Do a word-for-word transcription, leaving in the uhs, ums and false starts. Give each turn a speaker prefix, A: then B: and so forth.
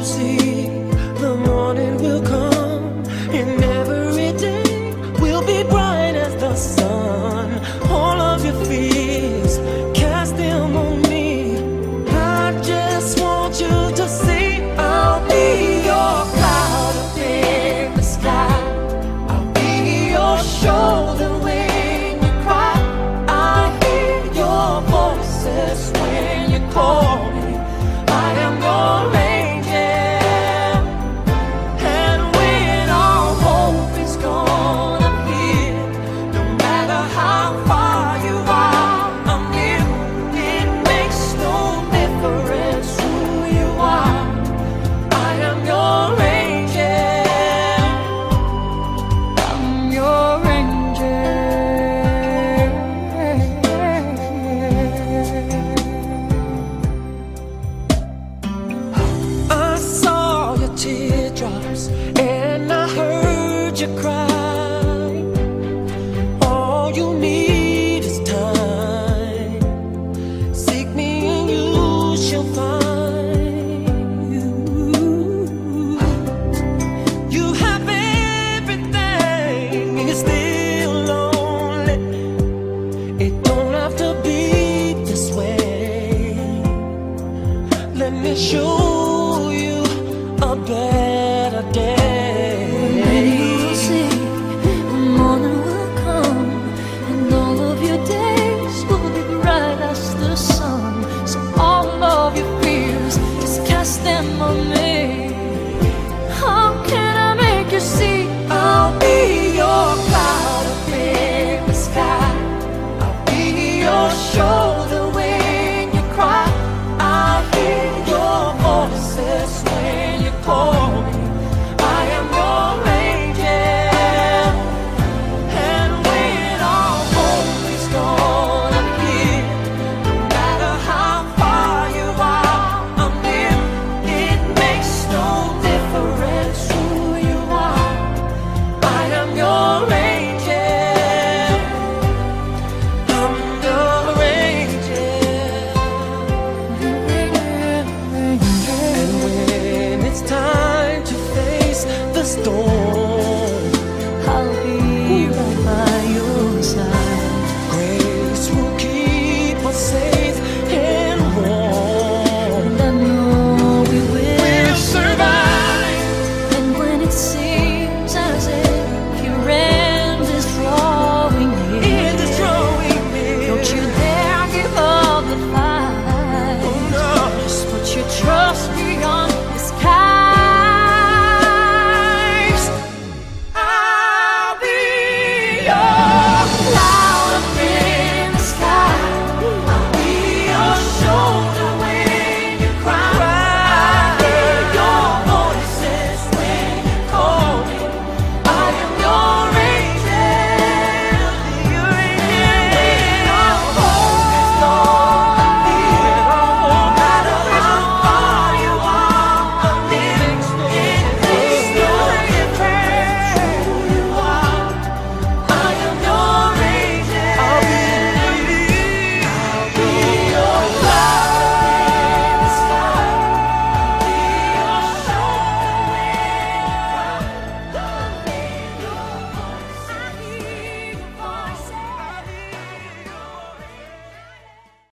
A: see the morning will come, and every day will be bright as the sun. All of your fears, cast them on me. I just want you to see I'll be your cloud up in the sky. I'll be your shoulder when you cry. I hear your voices when you call me. I am your angel, and when all hope is gone, I'm here. No matter how far you are, I'm here. It makes no difference who you are. I am your angel. I'm your angel. I saw your teardrops and I heard you cry. All you need is time. Seek me and you shall find. You have everything and you're still lonely. It don't have to be this way. Let me show you a better day.
B: You'll see the morning will come, and all of your days will be bright as the sun. So all of your fears, just cast them on me. How can I make you see?
A: I'll be your cloud up in the sky. I'll be your shoulder when you cry. I hear your voices when you call